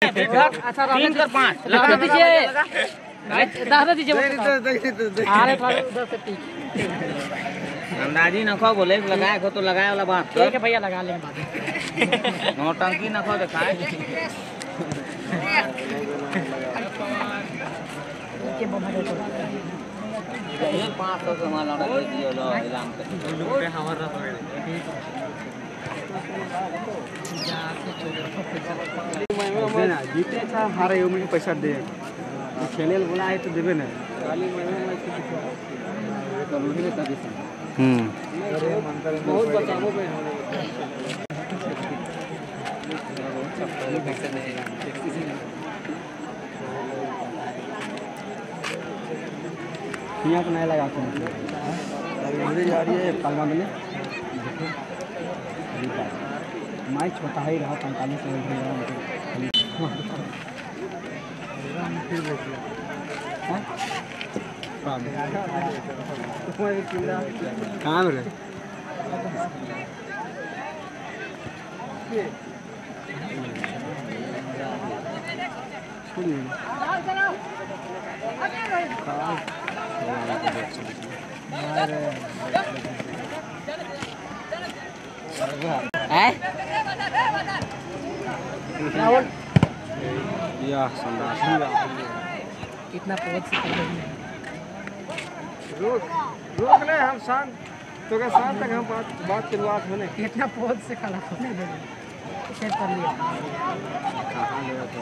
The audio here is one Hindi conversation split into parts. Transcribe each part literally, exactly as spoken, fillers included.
तीन कर पाँच लगा दीजिए, लगा दीजिए। अरे अंदाजी न खो बोले लगाए को तो लगाए वाला बात ठीक है भैया, लगा लेंगे बाद में। नौटंकी न खो दिखाए पाँच सौ से माला जीते था हारे में पैसा दे खेले बोला है तो देवे ना बहुत बचावो में यहाँ तो नहीं लगा जा रही है कालवा में माइक छोटा ही रहा पैंतालीस कहाँ मेरे कितना पहुंच रोक रोक ले हम शांत तो क्या शांत तक हम बात बात शुरुआत होने कितना पहुंच से खड़ा होने लगे चेक कर लिया कहाँ ले रहा था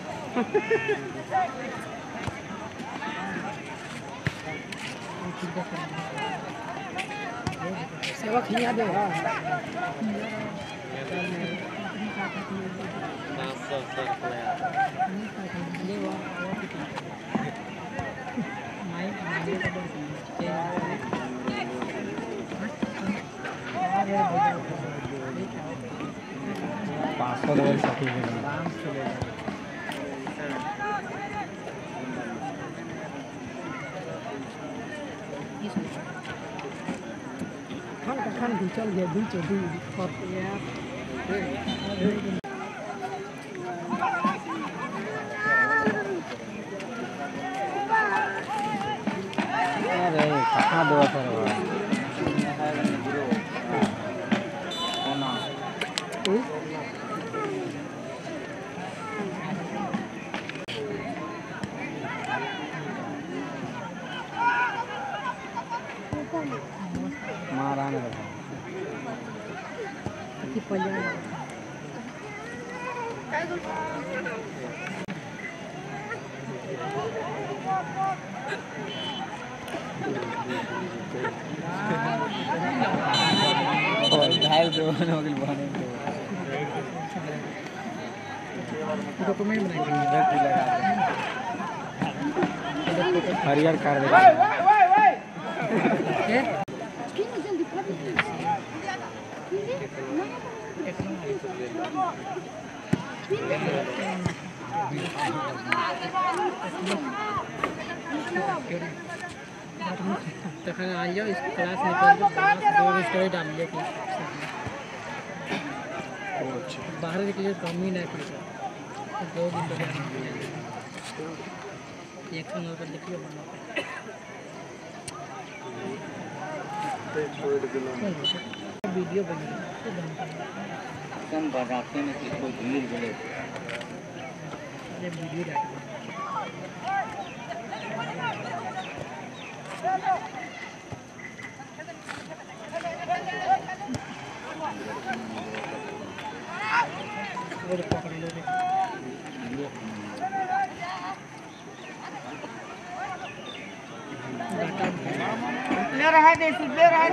सेवा खिया दे पाँच सौ लेवल साठी खान का खान भी चल गया बीच भी अरे कहाँ दो सर मारा नहीं हरियर कर दे तखन आ जाओ इस क्लास निकल दो स्टोरी डाल लिया कि बाहर निकले कम ही नहीं कुछ दो दिन तक एक संग होकर देखिए वीडियो बनी कम बनाते में किसको भीड़ बोले वीडियो डाल पकड़ लो ले रहा है देसी ले रहा है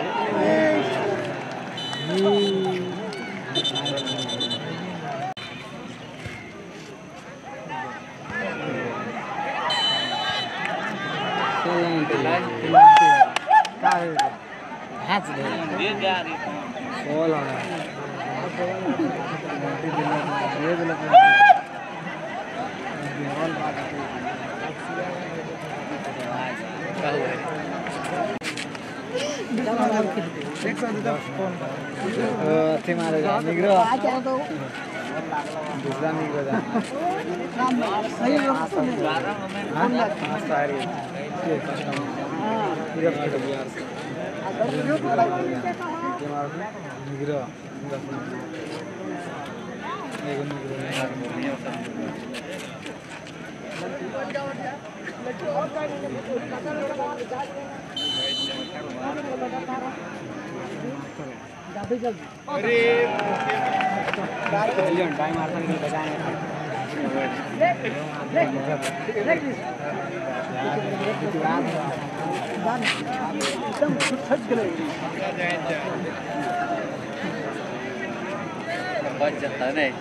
हाथ दे दे जा रही बोल आ रहा ये भी लग रहा है बात क्या हुआ है एक सौ दस फोन अ थे मारेगा निगरो दूसरा नहीं बजा सही है हां सारी पूरा फिट बिहार से निगरा एगो निगरा अरे मिलियन टाइम मारता नहीं बजाने एकदम छट गए बच जाता नहीं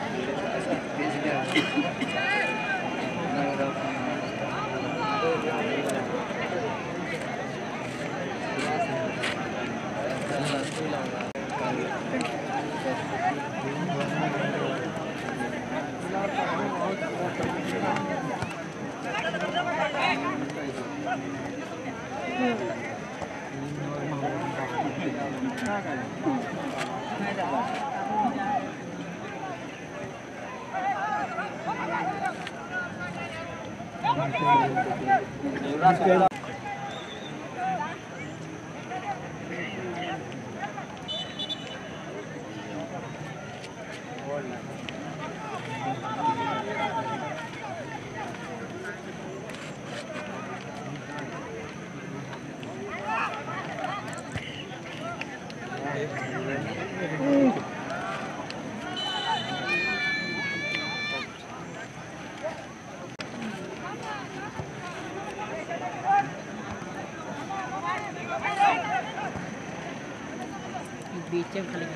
बीच में खाली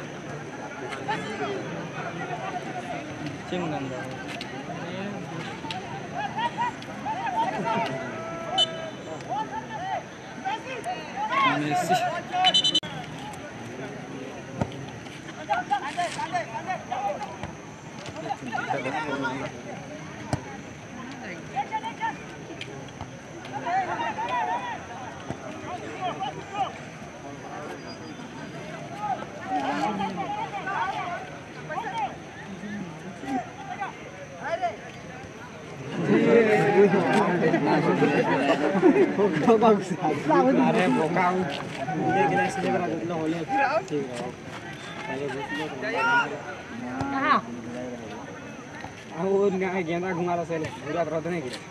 चिंगंदा मेसी अरे बोका लेकिन ऐसे जगह मतलब हो लिया ठीक है हां वो ना गेंदा घुमा रहा से पूरा रद नहीं किया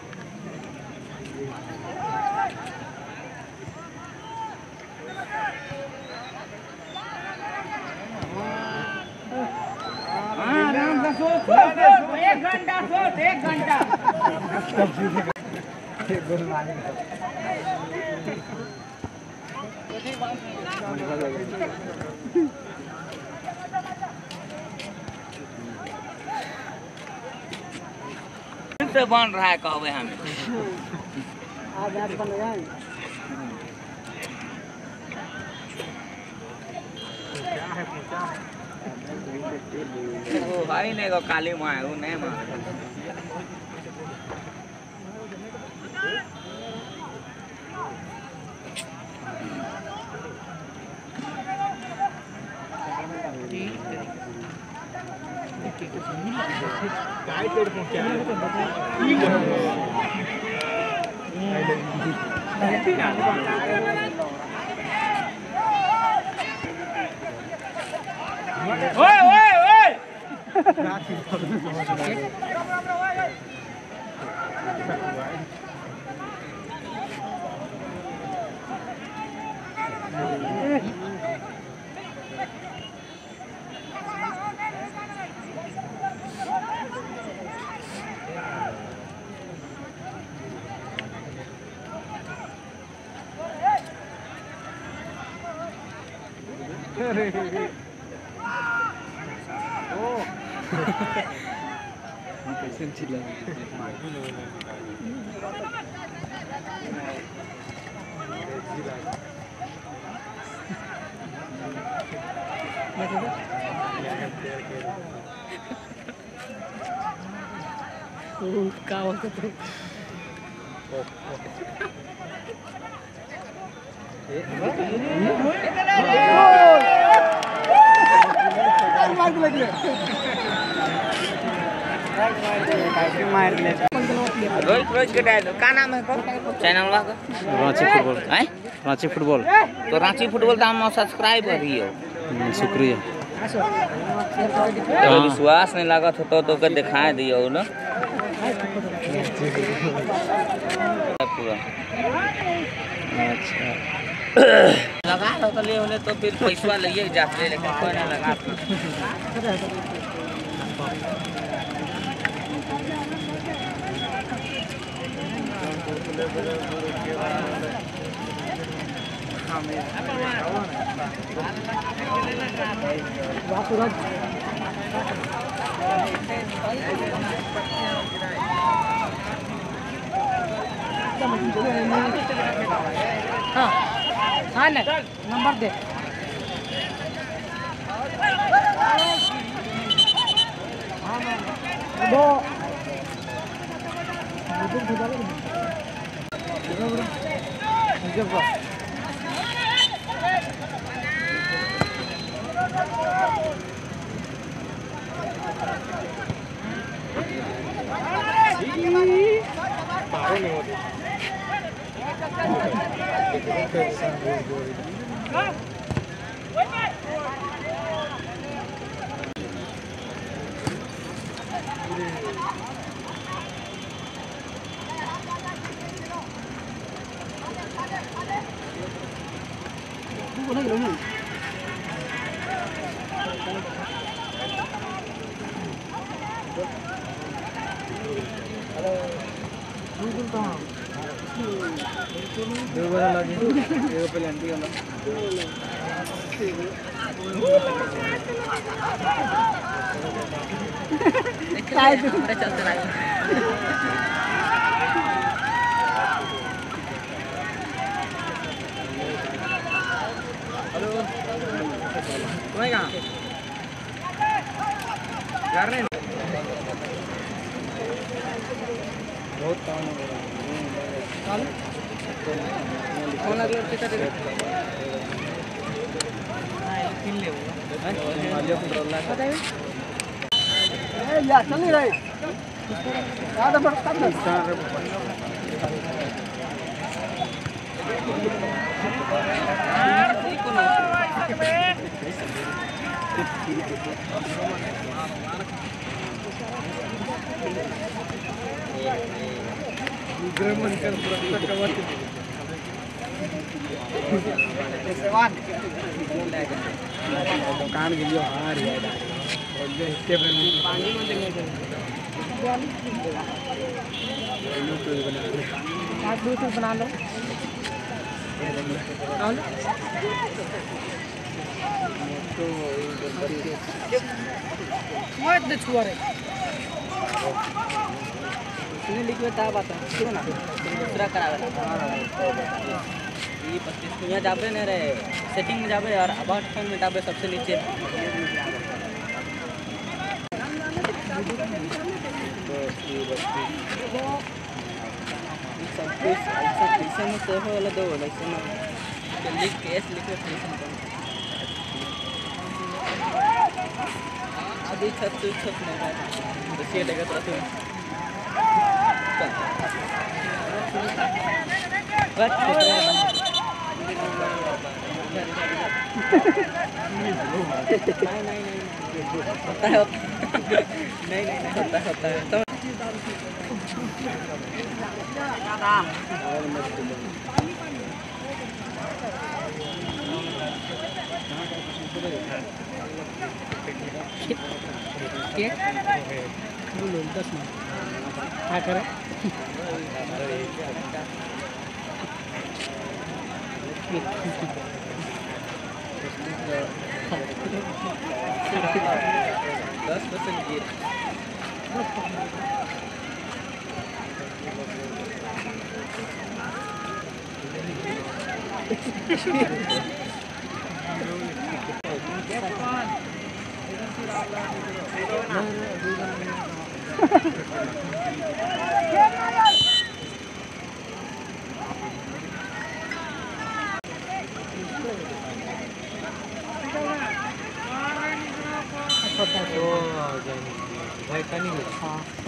हां राम का सोच एक घंटा सोच एक घंटा गोल मारने से बन रहा है कहवे हमें आज आज बन गए क्या है पूछा वो भाई ने को काली मां है वो नहीं मां गाइड कर को क्या है ओए ओए ओए ओ कैसे चिल्ला क्या होता है मार लग रहा रोज रोज के डायल का नाम है को चैनल का रांची फुटबॉल हैं रांची फुटबॉल तो रांची फुटबॉल तो हम सब्सक्राइब करियो। शुक्रिया। तो विश्वास नहीं लागत हो तो तो के दिखा दियो ना पूरा। अच्छा लगा लो तो ले होले तो फिर पैसा लिए जाते लेकिन कोई ना लगा। हाँ हाँ ले नंबर दे दो चलते रहे बहुत काम हो रहा कौन अगला कितना दे किन ले पता है ए या चल नहीं रहे आधा बड़ा कम ग्रामन कर पूरा कवर दुकान के लिए हार है और जो इसके पानी में देंगे आप ब्लूटूथ बना लो मत दे छुआ रे इसने लिखवे ता बात सुनो ना दूसरा करावे ये पच्चीस को यहाँ जाबे नहीं रे सेटिंग में जाबे और अबाउट फोन में जाबे सबसे नीचे सब कुछ ऐसा पैसा में सेव वाला दो ऐसे में लिख केस लिखे पैसा अभी छत तो छत नहीं है तो ये लगा तो बस नहीं नहीं नहीं होता है नहीं नहीं नहीं होता होता है तो बोलो दस मिनट क्या करें दस परसेंट भाई का नहीं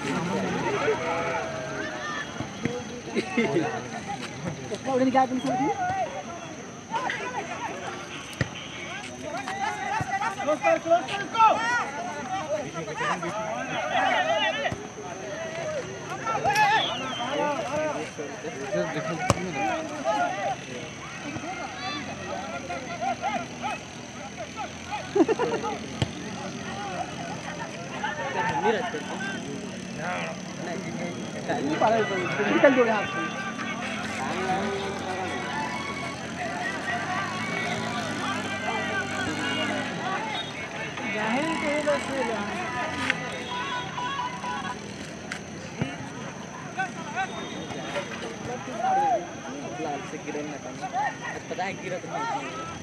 udah digabung sendiri. Close, close, close, go. निकल दो यहाँ से। जाहिर तो है बस लाल से गिरे ना कम पता है गिरा तो नहीं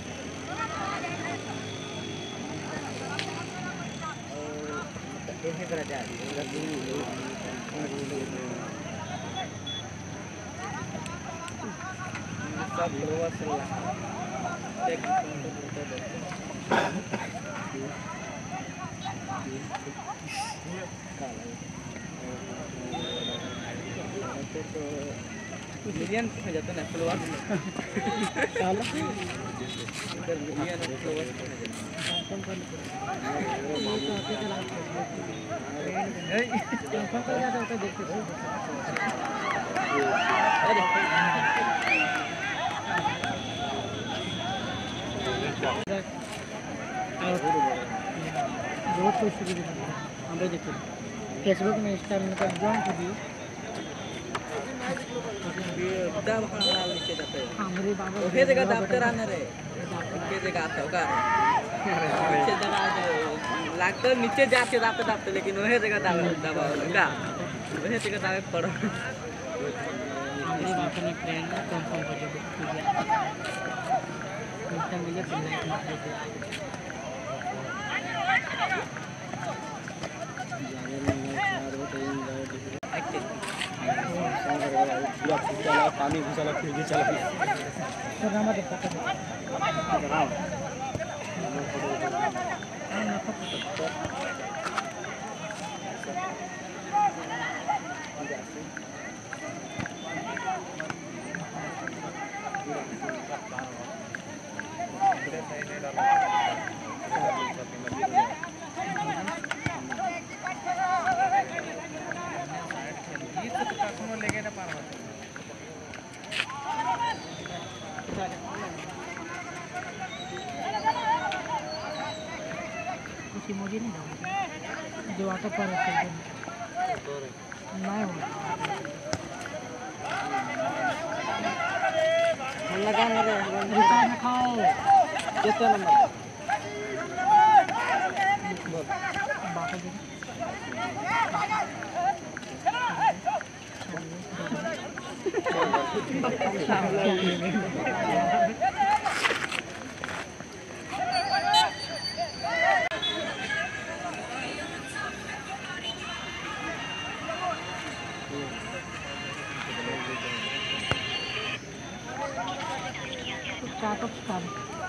कैसे करा जा रही सब लोअर से एक तो मिलियन हो जाता है फ्लोवर काला इधर मिलियन फ्लोवर बहुत कुछ हम देखते फेसबुक में इंस्टाग्राम में जॉइन कर दिए दाब खाना नीचे जाते हैं हमारे बाबा ओहे जगह दाब कराना रे के जगह आता होगा नीचे जगह लागतो नीचे जाते दाबते दाबते लेकिन ओहे जगह दाब दाब होगा ओहे जगह दाब पड़ो हमारे बाबा ने प्लान कंफर्म कर दिया इंस्टा मिले तो लाइक मत दीजिए पानी घुसा फिर भी चला लेके ना पार कुछ इमोजी नहीं डालते जो ऑटो पर रखते हैं नहीं हो हम लगा मेरे रुका ना खाओ कितना नंबर बोल बाकी दिन Cakep sekali.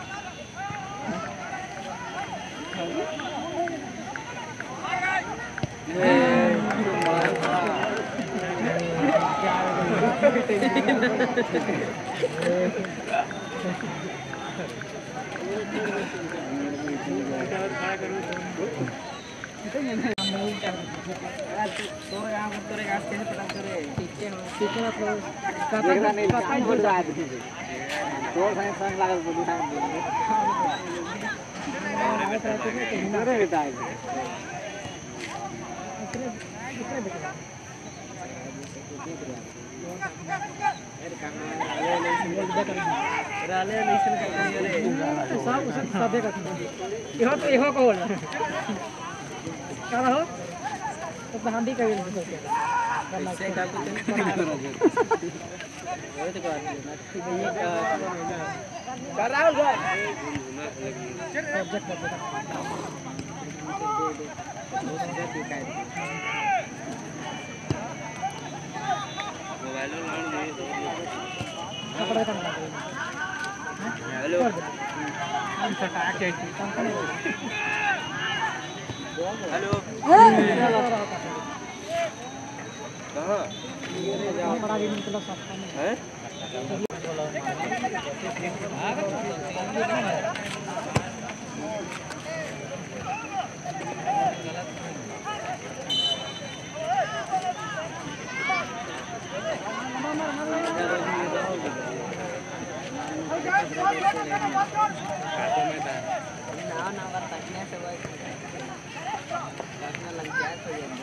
Tôi thấy sang lại một đi hàng đường. Nó rất là tài. तो हम भी कभी नहीं सोचे इससे का तो वो तो बात है ये का कर रहा हूं प्रोजेक्ट कर देता मोबाइल लाउन दे कपड़ा का हेलो हम सटा के हेलो बड़ा भी निकला सबका हैं ना ना बात तकने से वो करने लग जाए तो ये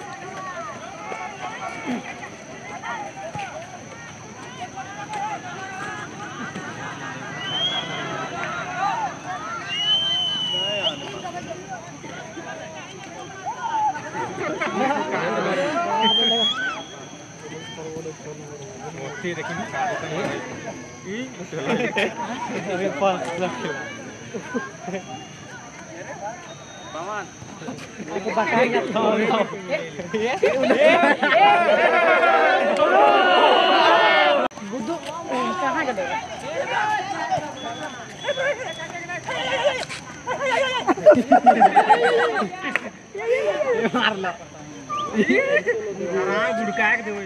मोती देखिए ई अरे पास लगे पवन एक बताएगा बुद्धू कहाँ गया मार लो हां गुड़का के देबो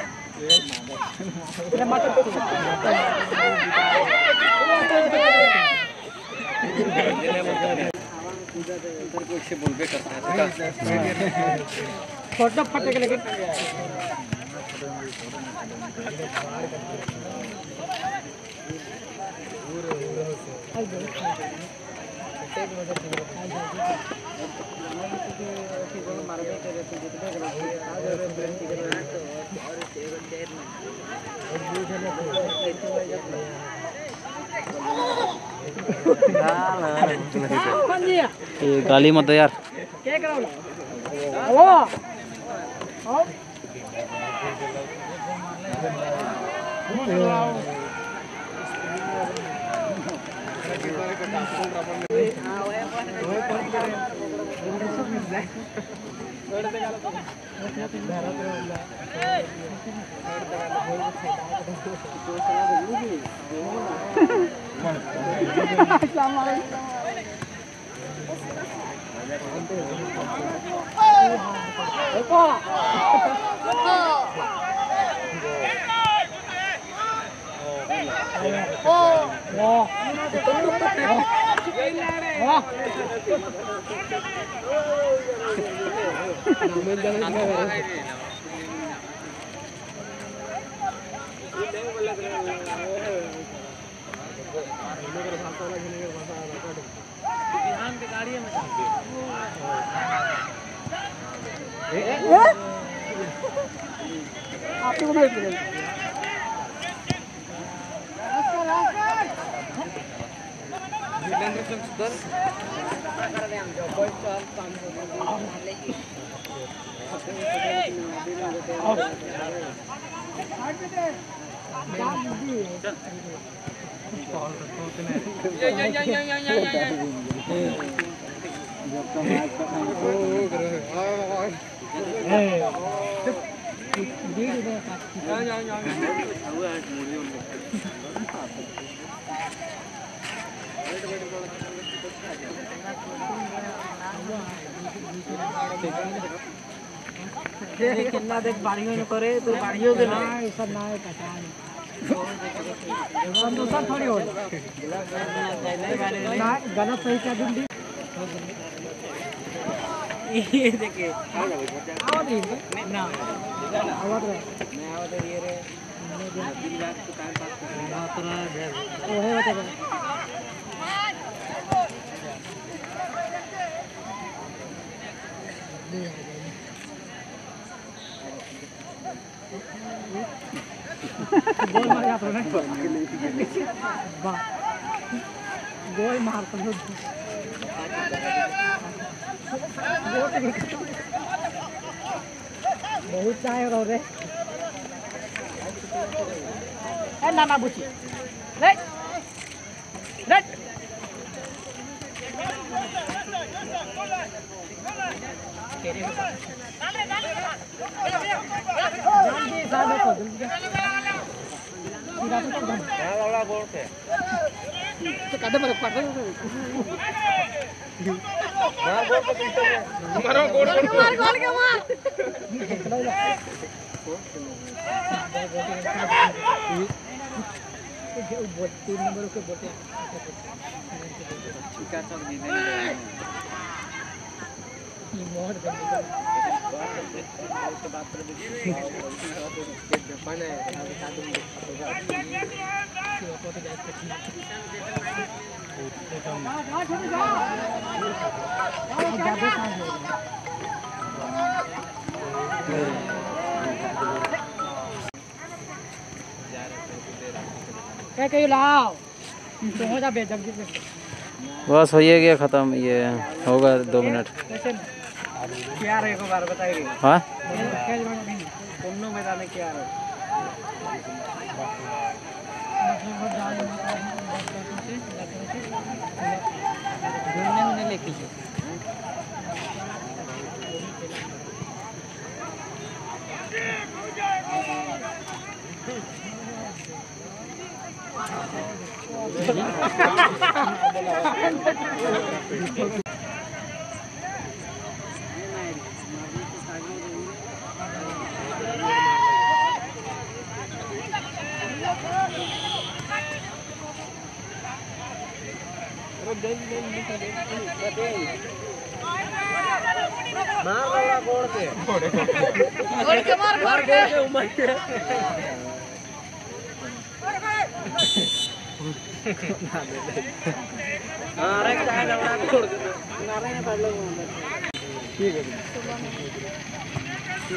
तेरा मत उधर कोई से बोलबे करता है फोटो फटे के लेके ये गाली मत दो यार। क्या करो ओ ओ आपको मैं कितना देख बाड़ियों में करे तो बाड़ियों के ना सब ना है पहचान दूसरा थोड़ी हो ना गलत सही क्या दूंगी ये देखिए आवाज नहीं ना आवाज नहीं आवाज ये रे दिन रात तो टाइम पास कर रहा है वो है बता गोल मार गया तो नहीं वाह गोल मार तो बहुत चाहे रो रे ए ना ना बुची ले ले जल्दी साले को जल्दी सीधा तो हां वाला गोल पे तो कदम पर पड़ हां गोल पे मारो गोल मार गोल के मार बोट तीन नंबर के बोटे चिका चौक दी नहीं ये मोहर बन गया तो बात कर दे माने अब साधु होगा ये फोटो जाए कठिन ज्यादा सांस हो क्या कहीं लाओ तो हो जा बेजब जी बस हो ही गया ख़त्म। ये होगा दो मिनट। क्या रहे को बार बताइए हाँ दोनों मैदान में क्या रहे घूमने होने लेके मार वाला गोड़ के गोड़ के मार गोड़ के उमर के हां रे चाहे ना गोड़ के नारे ने पड़ लो ठीक है ठीक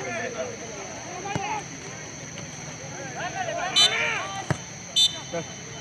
है